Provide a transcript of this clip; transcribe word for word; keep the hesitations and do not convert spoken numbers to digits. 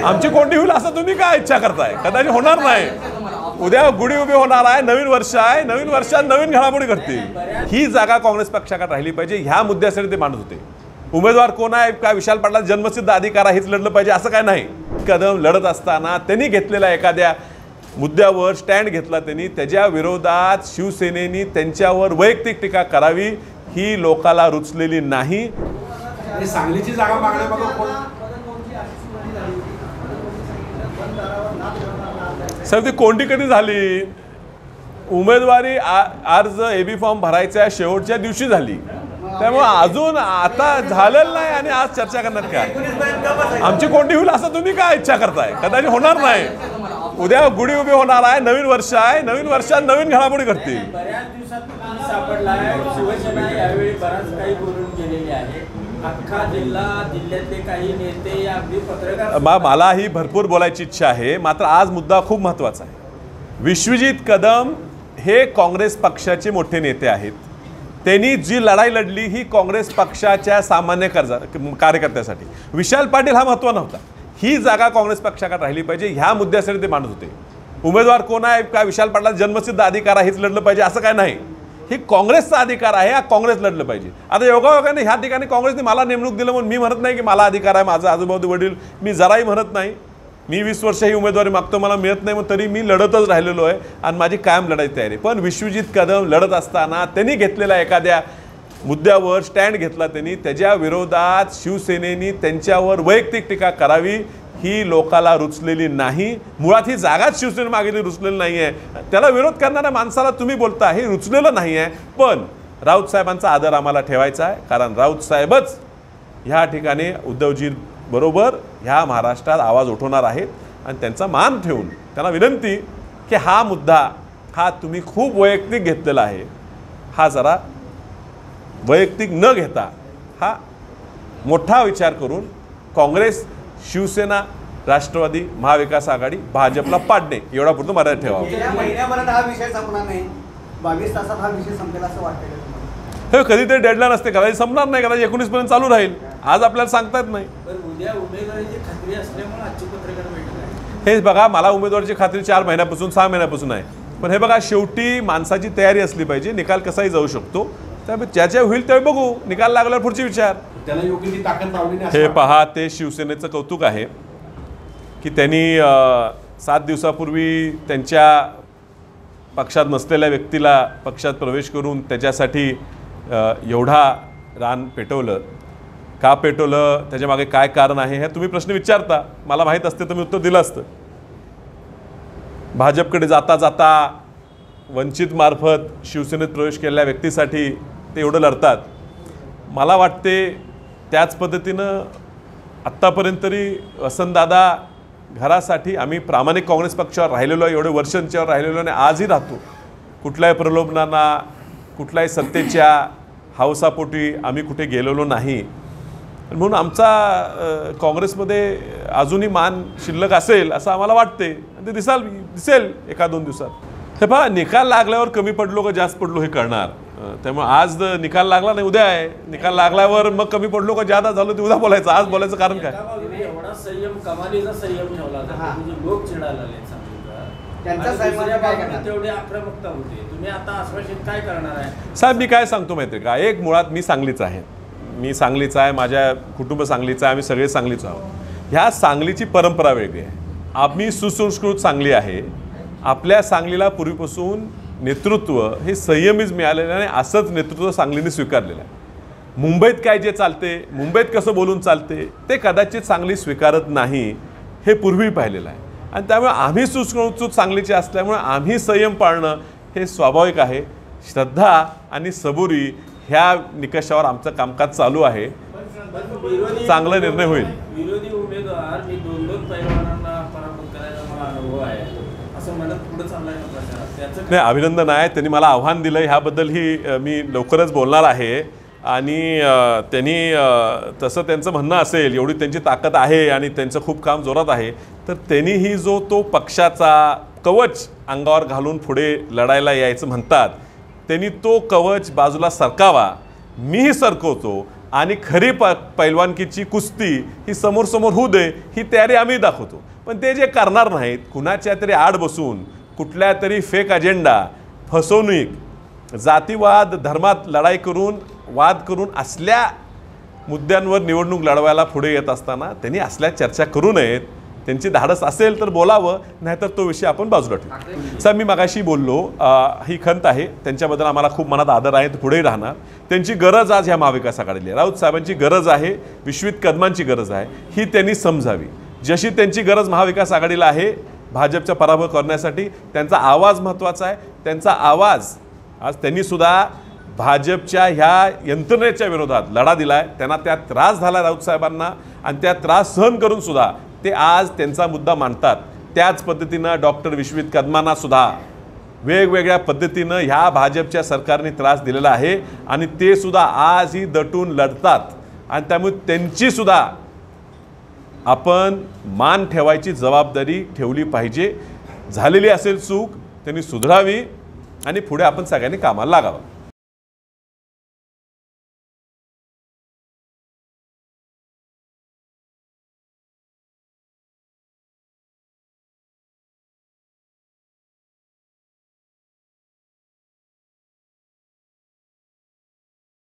आमची कोणती होईल असं तुम्ही काय इच्छा करताय? कदाचित होणार नाही. उद्या गुढी उभी होणार आहे, नवीन वर्ष आहे, नवीन वर्षात नवीन घडामोडी घडतील. ही जागा काँग्रेस पक्षाकडे राहिली पाहिजे, ह्या मुद्द्यासाठी ते मांडत होते. उमेदवार कोण आहे काय, विशाल पाटलांचा जन्मसिद्ध अधिकार आहे, हेच लढलं पाहिजे असं काय नाही. कदम लढत असताना त्यांनी घेतलेल्या एखाद्या मुद्द्यावर स्टँड घेतला, त्यांनी त्याच्या विरोधात शिवसेनेनी त्यांच्यावर वैयक्तिक टीका करावी ही लोकाला रुचलेली नाही. सांगलीची जागा मागण्यामागं कोण? साहेब ती कोणती कधी झाली? उमेदवारी अर्ज एबी फॉर्म भरायच्या शेवटच्या दिवशी झाली, त्यामुळे अजून आता झालेलं नाही आणि आज चर्चा करणार काय? आमची कोणती होईल असं तुम्ही काय इच्छा करताय? कदाचित होणार नाही. उद्या गुढी उभी होणार आहे, नवीन वर्ष आहे, नवीन वर्षात नवीन घडामोडी घडतील. बऱ्याच दिवसात सापडलाय शिवसेना यावेळी बराच काही बोलून गेलेली आहे. अख्खा जिल्हा जिल्ह्यातले काही नेते अगदी पत्रकार मलाही भरपूर बोलायची इच्छा आहे, मात्र आज मुद्दा खूप महत्त्वाचा आहे. विश्वजित कदम हे काँग्रेस पक्षाचे मोठे नेते आहेत. त्यांनी जी लढाई लढली ही काँग्रेस पक्षाच्या सामान्य कार्यकर्त्यासाठी. विशाल पाटील हा महत्त्व नव्हता. ही जागा काँग्रेस पक्षाकडे राहिली पाहिजे, ह्या मुद्द्यासाठी ते मांडत होते. उमेदवार कोण आहे काय, विशाल पाटलांचा जन्मसिद्ध अधिकार आहे, हेच लढलं पाहिजे असं काय नाही. ही काँग्रेसचा अधिकार आहे, हा काँग्रेस लढलं पाहिजे. आता योगायोगाने ह्या ठिकाणी काँग्रेसने मला नेमणूक दिलं म्हणून मी म्हणत नाही की मला अधिकार आहे, माझा आजूबाजू वडील, मी जराही म्हणत नाही. मी वीस वर्ष ही उमेदवारी मागतो, मला मिळत नाही, मग तरी मी लढतच राहिलेलो आहे आणि माझी कायम लढायची तयारी. पण विश्वजित कदम लढत असताना त्यांनी घेतलेल्या एखाद्या मुद्द्यावर स्टँड घेतला, त्यांनी त्याच्या विरोधात शिवसेनेनी त्यांच्यावर वैयक्तिक टीका करावी ही लोकाला रुचलेली नाही. मुळात ही जागाच शिवसेने मागितली रुचलेली नाही आहे. त्याला विरोध करणाऱ्या माणसाला तुम्ही बोलता हे रुचलेलं नाही आहे. पण राऊत साहेबांचा आदर आम्हाला ठेवायचा आहे, कारण राऊत साहेबच ह्या ठिकाणी उद्धवजी बरोबर ह्या महाराष्ट्रात आवाज उठवणार आहेत आणि त्यांचा मान ठेवून त्यांना विनंती की हा मुद्दा हा तुम्ही खूप वैयक्तिक घेतलेला आहे, हा जरा वैयक्तिक न घेता हा मोठा विचार करून काँग्रेस, शिवसेना, राष्ट्रवादी, महाविकास आघाडी, भाजपला पाडणे एवढा पुरतं मर्यादा ठेवावं. महिन्याभरात हा विषय संपणार नाही, बावीस तासात हा विषय संपेल असं वाटतं? हे कधीतरी डेडलाईन असते, कदाचित संपणार नाही, कदाचित एकोणीस पर्यंत चालू राहील. आज आपल्याला सांगता येत नाही. उद्या उमेदवारीची खात्री असल्यामुळे आजची पत्रकार बैठक आहे. हेच बघा, मला उमेदवारीची खात्री चार महिन्यापासून सहा महिन्यापासून आहे. पण हे बघा, शेवटी माणसाची तयारी असली पाहिजे. निकाल कसाही जाऊ शकतो, त्यामुळे ज्याच्या होईल त्यावेळी बघू. निकाल लागल्यावर पुढचे विचार. त्याला योग्य ती ताकद लावली. हे पहा, ते शिवसेनेचं कौतुक आहे की त्यांनी सात दिवसापूर्वी त्यांच्या पक्षात नसलेल्या व्यक्तीला पक्षात प्रवेश करून त्याच्यासाठी एवढा रान पेटवलं. का पेटवलं, त्याच्यामागे काय कारण आहे, हे तुम्ही प्रश्न विचारता. मला माहीत असते तर मी उत्तर दिलं असतं. भाजपकडे जाता जाता वंचित मार्फत शिवसेनेत प्रवेश केलेल्या व्यक्तीसाठी ते एवढं लढतात. मला वाटते त्याच पद्धतीनं आत्तापर्यंत तरी वसंतदादा घरासाठी आम्ही प्रामाणिक काँग्रेस पक्षावर राहिलेलो आहे, एवढे वर्ष त्यांच्यावर राहिलेलो आणि आजही राहतो. कुठल्याही प्रलोभनांना, कुठल्याही सत्तेच्या हौसापोटी आम्ही कुठे गेलेलो नाही. म्हणून आमचा काँग्रेसमध्ये अजूनही मान शिल्लक असेल असं आम्हाला वाटते. आणि ते दिसाल दिसेल एका दोन दिवसात. हे पहा, निकाल लागल्यावर कमी पडलो का जास्त पडलो हे कळणार. त्यामुळे आज निकाल लागला नाही, उद्या आहे. निकाल लागल्यावर मग कमी पडलो का जादा झालो ते उद्या बोलायचं. आज बोलायचं कारण काय? एवढा संयम, कमालीचा संयम ठेवला होता, लोक चिडायला लागले. तेवढी आक्रमकता होती. तुम्ही आता आश्वासित काय करणार आहे? साहेब, मी काय सांगतो माहिती आहे का, एक मुळात मी सांगलीचा आहे, मी सांगलीचा आहे, माझ्या कुटुंब सांगलीचं आहे, आम्ही सगळे सांगलीच आहोत. ह्या सांगलीची परंपरा वेगळी आहे. आम्ही सुसंस्कृत सांगली आहे. आपल्या सांगलीला पूर्वीपासून नेतृत्व हे संयमीच मिळालेलं आणि असंच नेतृत्व सांगलीने स्वीकारलेलं आहे. मुंबईत काय जे चालते, मुंबईत कसं बोलून चालते ते कदाचित सांगली स्वीकारत नाही, हे पूर्वी पाहिलेलं आहे. आणि त्यामुळे आम्ही सुसंस्कृत सांगलीचे असल्यामुळे आम्ही संयम पाळणं हे स्वाभाविक आहे. श्रद्धा आणि सबुरी ह्या निकषावर आमचं कामकाज चालू आहे. चांगला निर्णय होईल. विरोधी उमेदवार मी दोन दोन पैलवानांना पराभूत करायचा मला अनुभव आहे असं म्हणत पुढे चाललाय ना प्रचारात. नाही, अभिनंदन आहे. त्यांनी मला आव्हान दिलं, ह्याबद्दलही मी लवकरच बोलणार आहे. आणि त्यांनी तसं त्यांचं म्हणणं असेल, एवढी त्यांची ताकद आहे आणि त्यांचं खूप काम जोरात आहे, तर त्यांनीही जो तो पक्षाचा कवच अंगावर घालून पुढे लढायला यायचं म्हणतात, त्यांनी तो कवच बाजूला सरकावा. मीही सरकवतो आणि खरी प पैलवानकीची कुस्ती ही समोर समोर होऊ दे ही तयारी आम्ही दाखवतो. पण ते जे करणार नाहीत, कुणाच्या तरी आड बसून कुठल्या तरी फेक अजेंडा, फसवणूक, जातीवाद, धर्मात लढाई करून वाद करून असल्या मुद्द्यांवर निवडणूक लढवायला पुढे येत असताना त्यांनी असल्या चर्चा करू नयेत. त्यांची धाडस असेल तर बोलावं, नाहीतर तो विषय आपण बाजूला ठेवू. सर, मी मगाशी बोललो, ही खंत आहे, त्यांच्याबद्दल आम्हाला खूप मनात आदर आहे, पुढेही राहणार. त्यांची गरज आज ह्या महाविकास आघाडीला आहे. राऊत साहेबांची गरज आहे, विश्वित कदमांची गरज आहे, ही त्यांनी समजावी. जशी त्यांची गरज महाविकास आघाडीला आहे भाजपचा पराभव करण्यासाठी, त्यांचा आवाज महत्त्वाचा आहे. त्यांचा आवाज आज त्यांनी सुद्धा भाजपच्या ह्या यंत्रणेच्या विरोधात लढा दिला आहे. त्यांना त्यात त्रास झाला राऊत साहेबांना, आणि त्या त्रास सहन करून सुद्धा ते आज त्यांचा मुद्दा मांडतात. त्याच पद्धतीनं डॉक्टर विश्वित कदमांना सुद्धा वेगवेगळ्या पद्धतीनं ह्या भाजपच्या सरकारने त्रास दिलेला आहे, आणि ते सुद्धा आजही दटून लढतात. आणि त्यामुळे त्यांची सुद्धा आपण मान ठेवायची जबाबदारी ठेवली पाहिजे. झालेली असेल चूक त्यांनी सुधारावी, आणि पुढे आपण सगळ्यांनी कामाला लागावं.